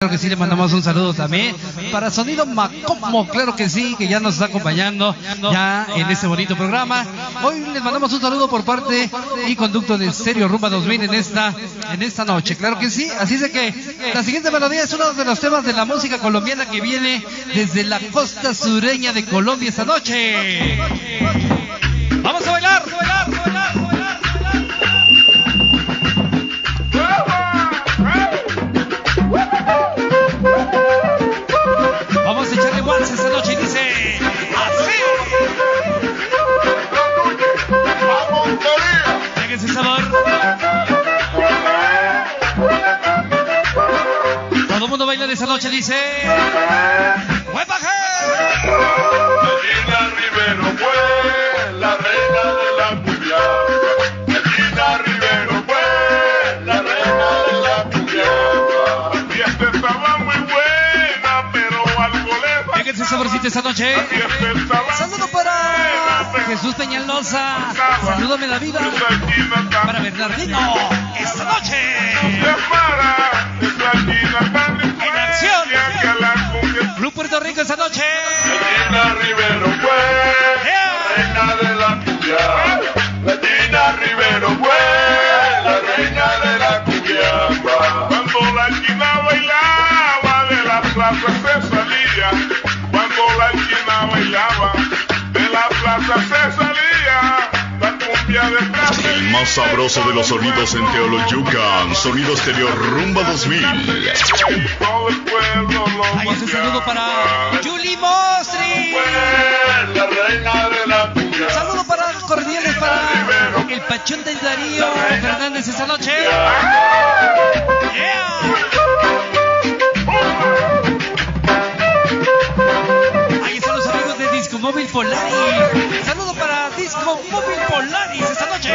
Claro que sí, le mandamos un saludo también para Sonido Macomo, claro que sí, que ya nos está acompañando ya en este bonito programa. Hoy les mandamos un saludo por parte y conducto de Stereo Rumba 2000 en esta noche, claro que sí. Así es de que la siguiente melodía es uno de los temas de la música colombiana que viene desde la costa sureña de Colombia esta noche. Vamos a bailar, bailar, bailar, bailar. Vamos a echarle waltz esta noche y dice así. Dejen ese sabor. Todo el mundo baila esta noche, dice ¡huepaje! Medina Rivero fue la reina de la cumbia. Medina Rivero fue la reina de la cumbia. La fiesta estaba muy buena, pero algo le faltaba. Déjense saborcito esta noche. Saludo para Jesús Peñalosa. Salúdame la vida. Para Bernardino esta noche. En acción. Club Puerto Rico esta noche. Medina Rivero fue la reina de la cumbia. Medina Rivero fue la reina de la cumbia. Cuando la china bailaba de la plaza se salía. Cuando la china bailaba de la plaza se salía. La cumbia de plaza. El más sabroso de los sonidos en Teoloyucan. Sonido Stereo Rumba 2000. Todo el pueblo lo Ahí es un saludo para Julie Mostri. fue la reina de la cumbia. Saludo para los cordiales para el Pachón del Darío Fernández esta noche. Yeah. Ahí están los amigos de Disco Móvil Polaris. Saludo para Disco Móvil Polaris esta noche.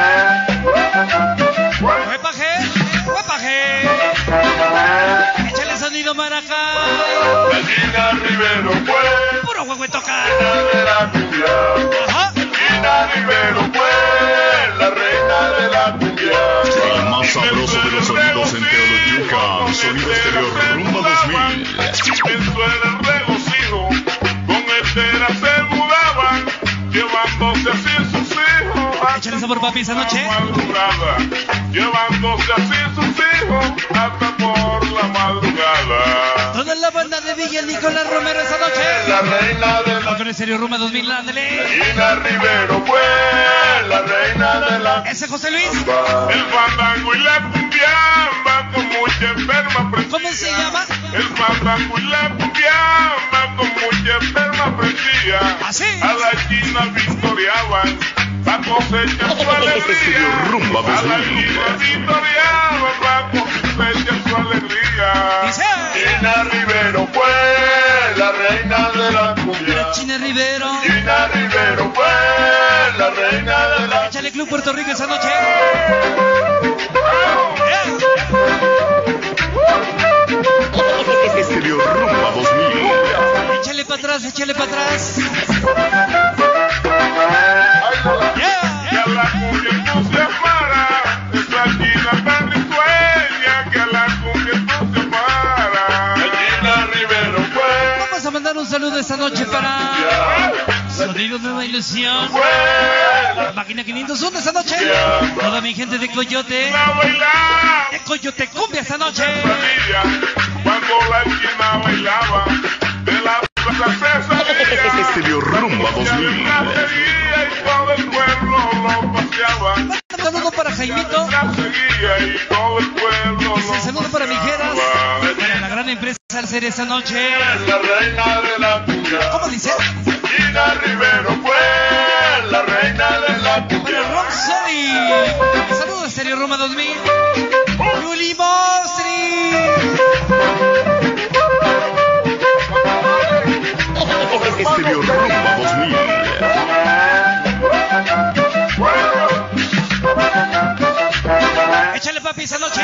¡Huepaje! ¡Huepaje! ¡Échale sonido Maracay! Medina Rivero fue ¡Puro huevo toca! la reina de la cumbia. ¡Ajá! Medina Rivero fue la reina de la cumbia. El más sabroso de los sonidos en Teoloyucan. Sonido Stereo Rumba 2000. Inmenso era el regocijo, con Estera se mudaban, llevándose así sus hijos. Échale sabor papi esta noche. Madrugada, llevándose así sus hijos hasta por la madrugada. Toda la banda de Villa Nicolás Romero esta noche. La reina de la Con el Stereo Rumba 2000, ándale. Medina Rivero fue la reina de la Ese José Luis. el fandango y la cumbiamba con mucha enferma prendida. ¿Cómo se llama? El fandango y la cumbiamba con mucha enferma prendida. Así. A la china victoriaban, la cosecha su alegría. Rumba A la 2000. china victoriaban, la cosecha su alegría. Dice. China Rivero fue la reina de la cumbia. China Rivero. China Rivero fue la reina de la Échale Club Puerto Rico esta noche. Stereo Rumba 2000. Échale para atrás, échale para atrás. Que a la cumbia no se para, esa china tan risueña, que a la cumbia no se para. China Rivero fue Vamos a mandar un saludo esta noche para Sonido Nueva Ilusión. la Máquina 501 esta noche. Toda mi gente de Coyote. bailar. De Coyote Cumbia esta noche. Cuando la china bailaba, de la plaza se salía. Stereo Rumba 2000. Y todo el pueblo lo paseaba. Un saludo para Jaimito. La seguía y todo el pueblo lo Un saludo para Mijeras. paseaba. Para la gran empresa Alcer esta noche. La reina de la cumbia. ¿Cómo dice? China Rivero fue la reina de la Para cumbia. Roxy. Saludos Stereo Rumba 2000. Julie Mostri. Stereo Rumba 2000. Échale papi esta noche.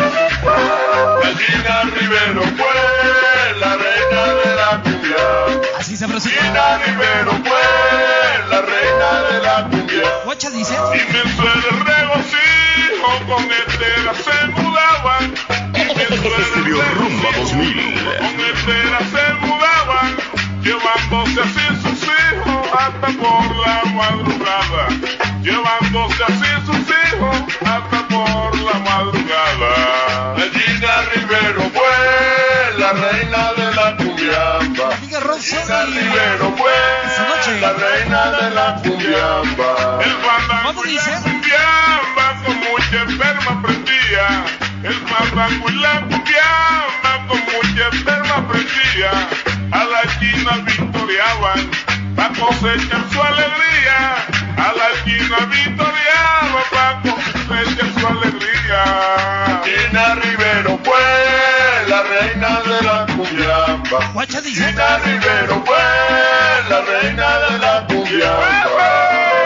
China Rivero fue la reina de la cumbia. Así sabrosito. China Rivero fue la reina de la cumbia. Guacha dice. Inmenso era el regocijo, con Estela se mudaban. Inmenso era el Stereo Rumba 2000. 2000. Con etera se mudaban, llevándose así sus hijos hasta por la madrugada. Llevándose así sus hijos hasta por la madrugada. La Gina Rivero fue la reina de la cumbiamba. Diga Rosa. Gina Rivero fue la reina de la cumbiamba. El fandango y la cumbiamba con mucha enferma prendía. El fandango y la cumbiamba con mucha enferma prendía. A la Gina victoriaban pa' cosechar su alegría. A la Gina victoriaban pa' cosechar su alegría. Gina Rivero fue la reina de la cumbiamba. Gina Rivero fue la reina de la cumbiamba.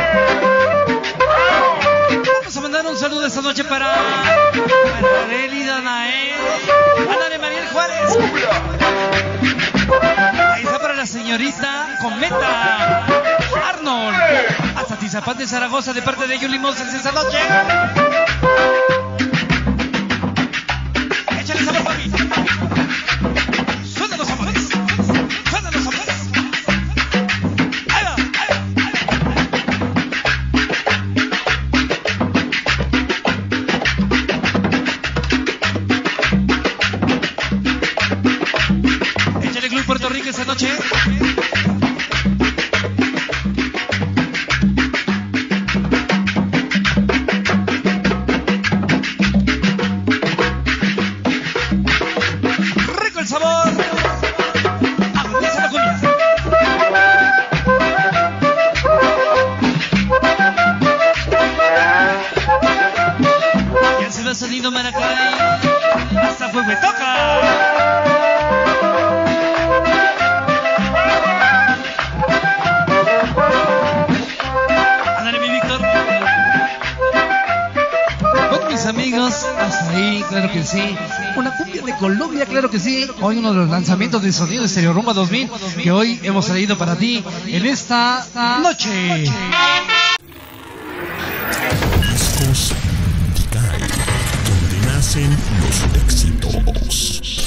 Vamos a mandar un saludo esta noche para Areli Danae, Ana Mariel Juárez. Ahí está para la señorita Cometa Arnold, hasta Tizapán de Zaragoza, de parte de Yuli Moses esta noche. Échale sabor, papi. Suena los amores. Suena los amores. Ahí va, ahí va, ahí va. Échale Club Puerto Rico esta noche. Rico el sabor. Agudiza la cumbia. Ya se va sonido Maracay. Hasta fuego y toca. Ándale, mi Víctor. Bueno, mis amigos, hasta ahí, claro que sí. Una cumbia de Colombia, claro que sí. Hoy uno de los lanzamientos de Sonido Estéreo Rumba 2000 que hoy hemos traído para ti en esta noche. Discos Tikai, donde nacen los éxitos.